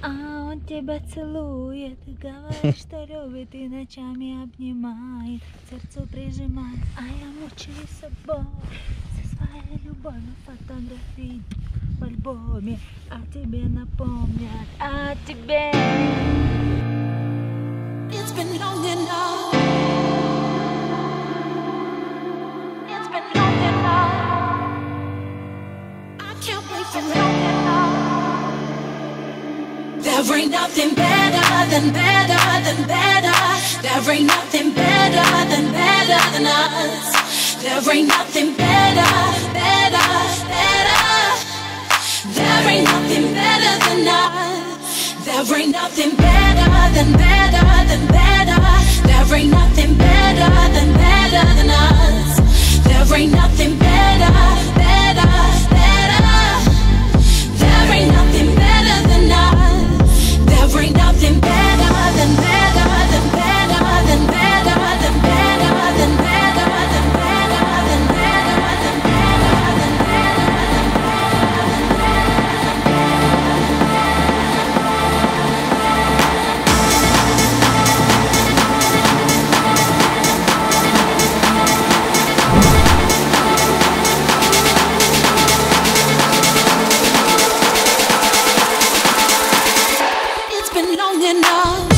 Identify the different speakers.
Speaker 1: А он тебя целует, говорит, что любит и ночами обнимает, к сердцу прижимает, а я мучаюсь собой, со своей любовью фотографии в альбоме, а тебе напомнят, а тебе. It's been long enough. It's been long enough. I can't wait for long enough. There ain't nothing better than better than better. There ain't nothing better than us. There ain't nothing better, better, better. There ain't nothing better than us. There ain't nothing better than better than better. There ain't nothing better than us. There ain't nothing better, better, better. There ain't nothing better than us. There ain't nothing better than better than better than better than better than better than better than better than better than It's been long enough.